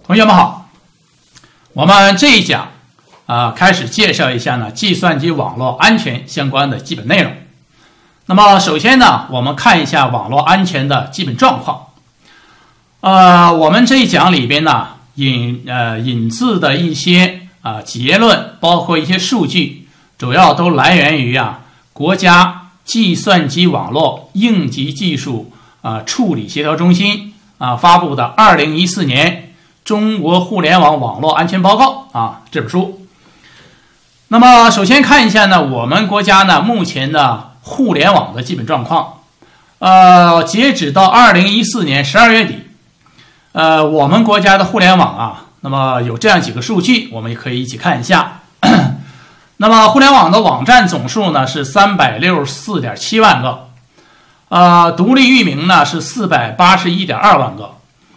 同学们好，我们这一讲开始介绍一下呢计算机网络安全相关的基本内容。那么首先呢，我们看一下网络安全的基本状况。我们这一讲里边呢引自的一些结论，包括一些数据，主要都来源于国家计算机网络应急技术处理协调中心发布的2014年中国互联网网络安全报告这本书。那么首先看一下呢，我们国家呢目前的互联网的基本状况。截止到2014年12月底，我们国家的互联网那么有这样几个数据，我们也可以一起看一下。那么互联网的网站总数呢是 364.7 万个，独立域名呢是 481.2 万个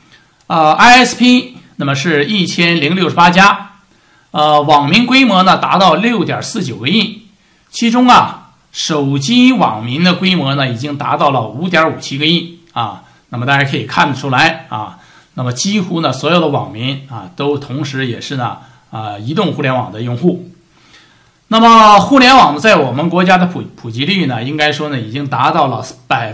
，ISP 那么是1068家，网民规模呢达到 6.49 个亿，其中手机网民的规模呢已经达到了 5.57 个亿那么大家可以看得出来那么几乎呢所有的网民都同时也是呢移动互联网的用户。那么互联网在我们国家的普及率呢，应该说呢已经达到了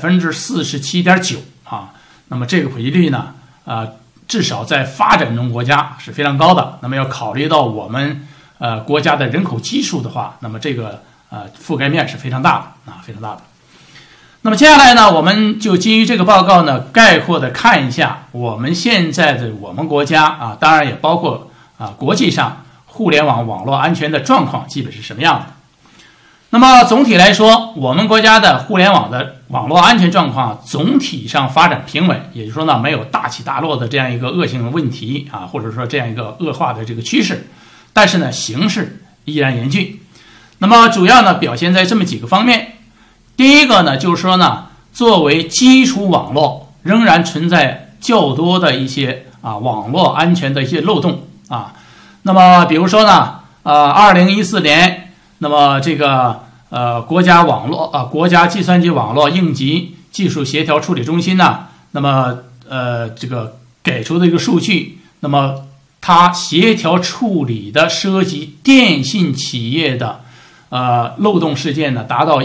47.9% 那么这个普及率呢至少在发展中国家是非常高的。那么要考虑到我们国家的人口基数的话，那么这个覆盖面是非常大的非常大的。那么接下来呢，我们就基于这个报告呢，概括的看一下我们现在的我们国家当然也包括国际上互联网网络安全的状况基本是什么样的。那么总体来说，我们国家的互联网的网络安全状况总体上发展平稳，也就是说呢，没有大起大落的这样一个恶性的问题或者说这样一个恶化的这个趋势，但是呢，形势依然严峻。那么主要呢表现在这么几个方面。第一个呢，就是说呢，作为基础网络，仍然存在较多的一些网络安全的一些漏洞那么比如说呢2014年，那么这个国家计算机网络应急技术协调处理中心呢，那么这个给出的一个数据，那么它协调处理的涉及电信企业的漏洞事件呢，达到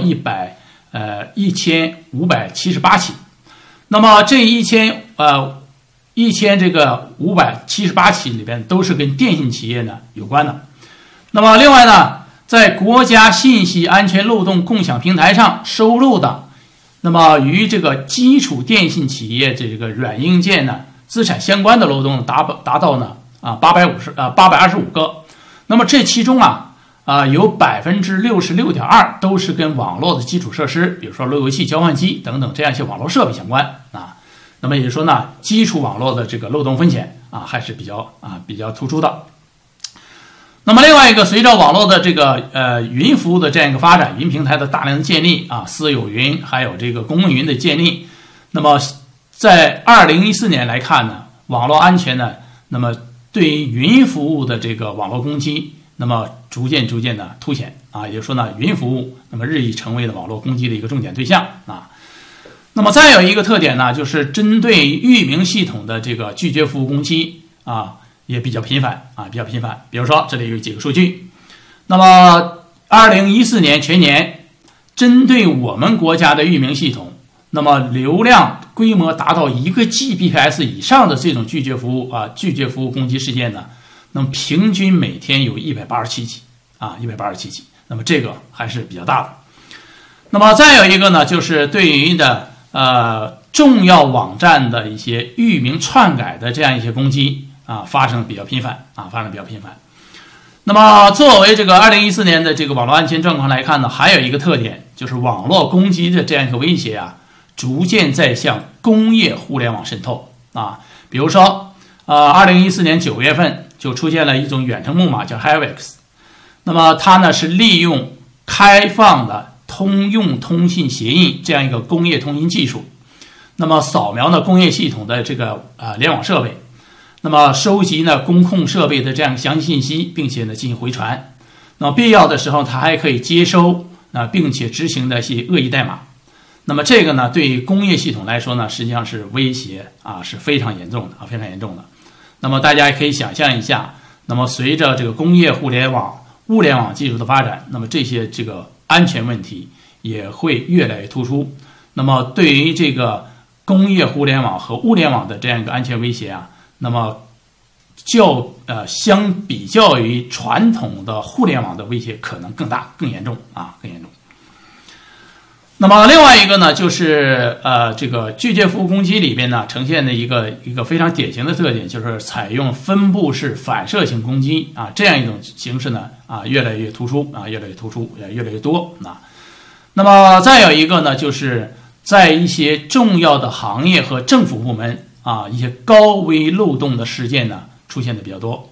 1578起。那么这1578起里边都是跟电信企业呢有关的。那么另外呢，在国家信息安全漏洞共享平台上收录的，那么与这个基础电信企业这个软硬件呢资产相关的漏洞达到呢825个。那么这其中有 66.2% 都是跟网络的基础设施，比如说路由器、交换机等等这样一些网络设备相关那么也就是说呢，基础网络的这个漏洞风险还是比较突出的。那么另外一个，随着网络的这个云服务的这样一个发展，云平台的大量的建立私有云还有这个公共云的建立，那么在2014年来看呢，网络安全呢，那么对于云服务的这个网络攻击，那么逐渐的凸显也就是说呢，云服务那么日益成为了网络攻击的一个重点对象那么再有一个特点呢，就是针对域名系统的这个拒绝服务攻击也比较频繁比如说这里有几个数据。那么2014年全年针对我们国家的域名系统，那么流量规模达到1个 Gbps 以上的这种拒绝服务攻击事件呢，那么平均每天有187起187起，那么这个还是比较大的。那么再有一个呢，就是对于的重要网站的一些域名篡改的这样一些攻击发生比较频繁。那么作为这个2014年的这个网络安全状况来看呢，还有一个特点，就是网络攻击的这样一个威胁逐渐在向工业互联网渗透比如说2014年9月份就出现了一种远程木马叫 Havix， 那么它呢是利用开放的通用通信协议这样一个工业通信技术，那么扫描呢工业系统的这个联网设备，那么收集呢工控设备的这样详细信息，并且呢进行回传。那么必要的时候，它还可以接收并且执行的一些恶意代码。那么这个呢，对于工业系统来说呢，实际上是威胁是非常严重的非常严重的。 那么大家也可以想象一下，那么随着这个工业互联网、物联网技术的发展，那么这些这个安全问题也会越来越突出。那么对于这个工业互联网和物联网的这样一个安全威胁啊，那么相比较于传统的互联网的威胁可能更大、更严重啊，更严重。那么另外一个呢，就是这个拒绝服务攻击里边呢呈现的一个非常典型的特点，就是采用分布式反射性攻击啊，这样一种形式呢越来越突出啊，越来越突出，也越来越多啊。那么再有一个呢，就是在一些重要的行业和政府部门啊，一些高危漏洞的事件呢出现的比较多。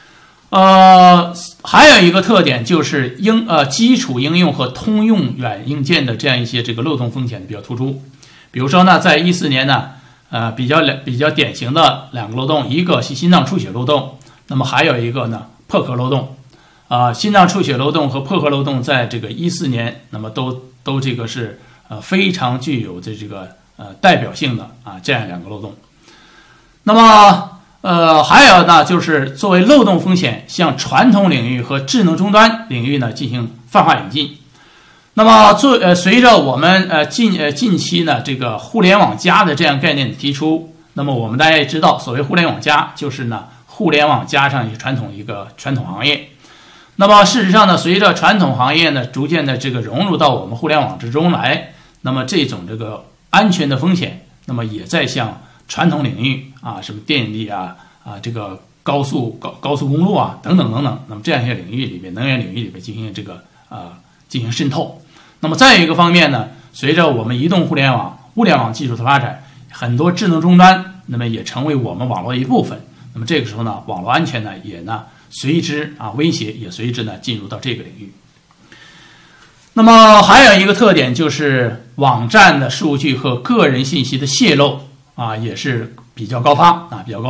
还有一个特点就是基础应用和通用软硬件的这样一些这个漏洞风险比较突出。比如说呢，在2014年呢，比较典型的两个漏洞，一个是心脏出血漏洞，那么还有一个呢破壳漏洞。心脏出血漏洞和破壳漏洞在这个2014年，那么都这个是非常具有这个代表性的这样两个漏洞。那么还有呢，就是作为漏洞风险，向传统领域和智能终端领域呢进行泛化引进。那么随着我们近期呢这个互联网加的这样概念的提出，那么我们大家也知道，所谓互联网加就是呢互联网加上一个传统行业。那么事实上呢，随着传统行业呢逐渐的这个融入到我们互联网之中来，那么这种这个安全的风险，那么也在向传统领域什么电力这个高速公路等等，那么这样一些领域里面，能源领域里面进行渗透。那么再一个方面呢，随着我们移动互联网、物联网技术的发展，很多智能终端那么也成为我们网络一部分。那么这个时候呢，网络安全呢也呢随之威胁也随之呢进入到这个领域。那么还有一个特点就是网站的数据和个人信息的泄露也是比较高发。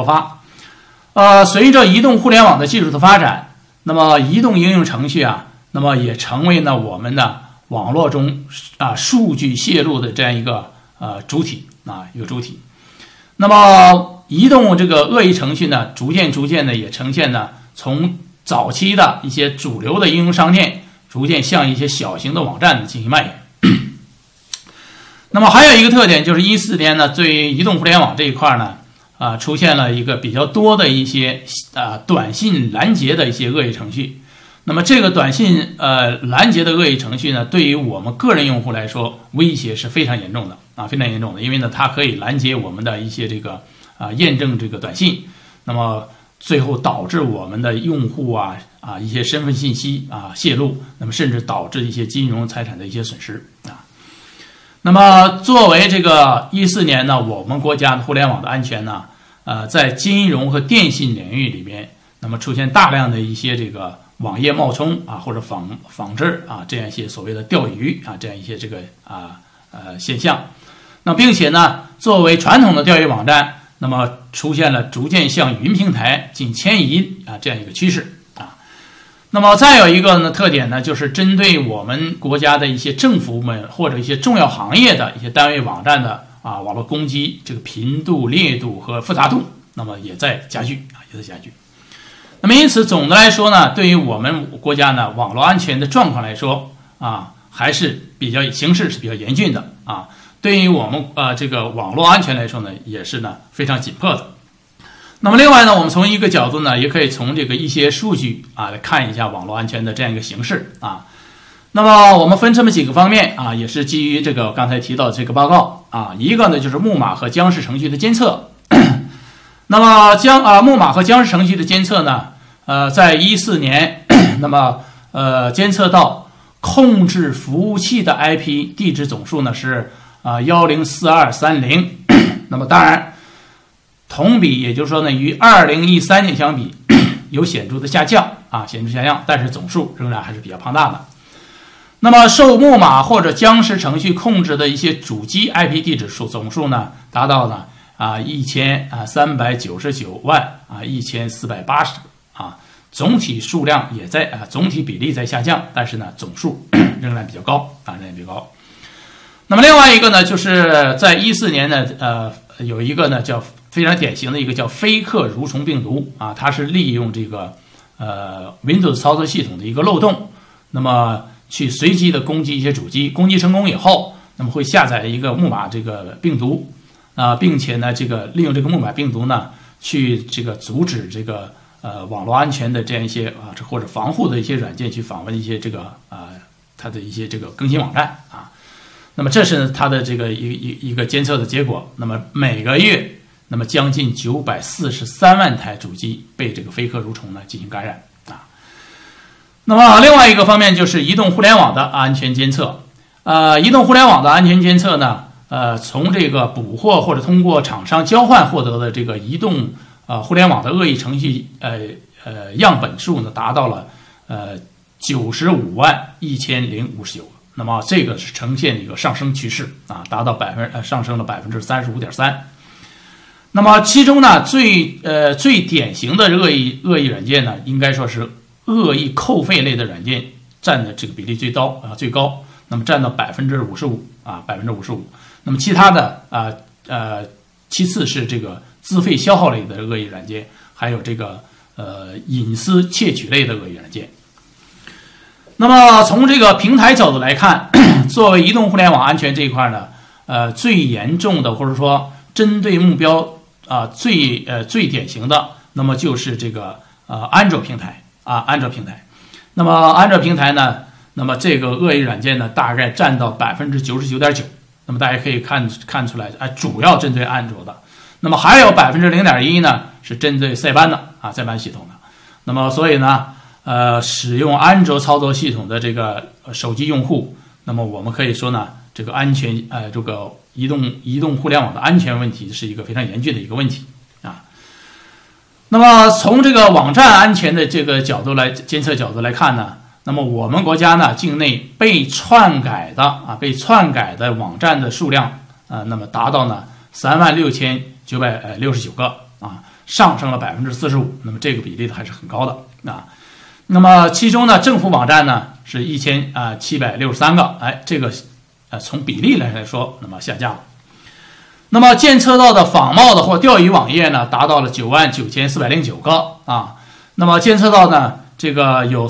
随着移动互联网的技术的发展，那么移动应用程序那么也成为呢我们的网络中数据泄露的这样一个主体。那么移动这个恶意程序呢，逐渐的也呈现呢从早期的一些主流的应用商店，逐渐向一些小型的网站进行蔓延。那么还有一个特点就是2014年呢，对于移动互联网这一块呢，出现了一个比较多的一些短信拦截的一些恶意程序。那么这个短信拦截的恶意程序呢，对于我们个人用户来说，威胁是非常严重的非常严重的，因为呢它可以拦截我们的一些这个验证这个短信，那么最后导致我们的用户一些身份信息泄露，那么甚至导致一些金融财产的一些损失那么作为这个2014年呢，我们国家的互联网的安全呢，在金融和电信领域里边，那么出现大量的一些这个网页冒充或者仿制这样一些所谓的钓鱼这样一些这个现象。那并且呢，作为传统的钓鱼网站，那么出现了逐渐向云平台进行迁移这样一个趋势那么再有一个呢特点呢，就是针对我们国家的一些政府部门或者一些重要行业的一些单位网站的网络攻击，这个频度、烈度和复杂度，那么也在加剧。那么因此总的来说呢，对于我们国家呢网络安全的状况来说还是形势是比较严峻的对于我们这个网络安全来说呢，也是呢非常紧迫的。那么另外呢，我们从一个角度呢，也可以从这个一些数据来看一下网络安全的这样一个形势那么我们分这么几个方面也是基于这个刚才提到的这个报告一个呢就是木马和僵尸程序的监测。那么木马和僵尸程序的监测呢，在2014年，那么监测到控制服务器的 IP 地址总数呢是104230，那么当然同比，也就是说呢，与2013年相比有显著的下降但是总数仍然还是比较庞大的。那么受木马或者僵尸程序控制的一些主机 IP 地址总数呢，达到了1399万1480总体数量也在总体比例在下降，但是呢总数仍然比较高那么另外一个呢，就是在2014年呢有一个呢叫非常典型的一个叫非克蠕虫病毒啊，它是利用这个Windows 操作系统的一个漏洞，那么去随机的攻击一些主机，攻击成功以后，那么会下载一个木马这个病毒并且呢这个利用这个木马病毒呢去这个阻止这个网络安全的这样一些或者防护的一些软件去访问一些这个它的一些这个更新网站啊。那么这是它的这个一个监测的结果。那么每个月，那么将近943万台主机被这个非克蠕虫呢进行感染啊。那么另外一个方面就是移动互联网的安全监测。移动互联网的安全监测呢，从这个捕获或者通过厂商交换获得的这个移动互联网的恶意程序样本数呢，达到了951059个。那么这个是呈现一个上升趋势啊，达到上升了35.3%。那么其中呢，最典型的恶意软件呢，应该说是恶意扣费类的软件占的这个比例最高，那么占到55%啊，55%。那么其他的其次是这个资费消耗类的恶意软件，还有这个隐私窃取类的恶意软件。那么从这个平台角度来看，作为移动互联网安全这一块呢，最严重的或者说针对目标最典型的，那么就是这个安卓平台安卓平台。那么安卓平台呢，那么这个恶意软件呢，大概占到99.9%。那么大家可以看出来，主要针对安卓的。那么还有0.1%呢，是针对塞班的塞班系统的。那么所以呢，使用安卓操作系统的这个手机用户，那么我们可以说呢，这个安全这个移动互联网的安全问题是一个非常严峻的一个问题啊。那么从这个网站安全的这个监测角度来看呢，那么我们国家呢境内被篡改的网站的数量那么达到呢36969个上升了45%。那么这个比例还是很高的啊。那么其中呢，政府网站呢是1763个，这个从比例来说，那么下降了。那么监测到的仿冒的或钓鱼网页呢，达到了99409个啊。那么监测到呢，这个有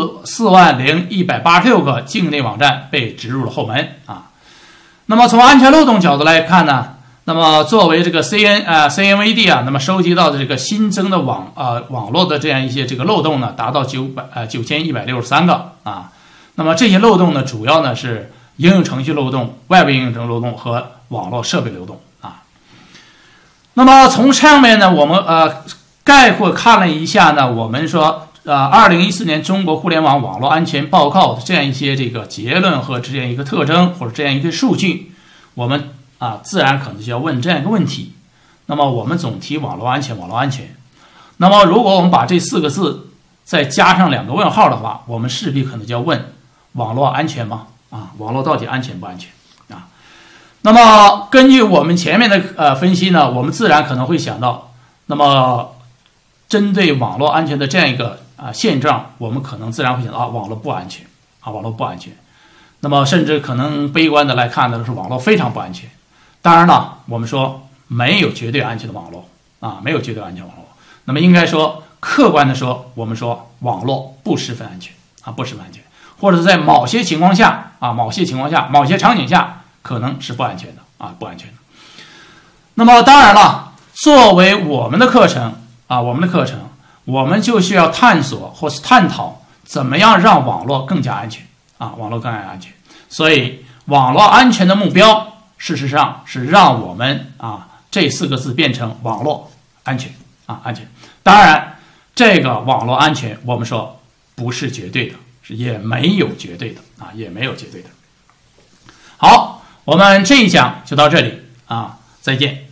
40186个境内网站被植入了后门啊。那么从安全漏洞角度来看呢，那么作为这个 CNVD 那么收集到的这个新增的网络的这样一些这个漏洞呢，达到9163个啊。那么这些漏洞呢，主要呢是应用程序漏洞、外部应用程序漏洞和网络设备漏洞啊。那么从上面呢，我们概括看了一下呢，我们说2014年中国互联网网络安全报告的这样一些这个结论和这样一个特征或者这样一个数据，我们自然可能就要问这样一个问题。那么我们总提网络安全，那么如果我们把这4个字再加上2个问号的话，我们势必可能就要问网络安全吗？网络到底安全不安全啊？那么根据我们前面的分析呢，我们自然可能会想到，那么针对网络安全的这样一个现状，我们可能自然会想到网络不安全网络不安全。那么甚至可能悲观的来看呢，是网络非常不安全。当然了，我们说没有绝对安全的网络没有绝对安全网络。那么应该说客观的说，我们说网络不十分安全不十分安全，或者在某些情况下某些场景下可能是不安全的不安全的。那么当然了，作为我们的课程我们就需要探索或是探讨怎么样让网络更加安全网络更加安全。所以网络安全的目标事实上是让我们这4个字变成网络安全安全。当然这个网络安全我们说不是绝对的，也没有绝对的好，我们这一讲就到这里再见。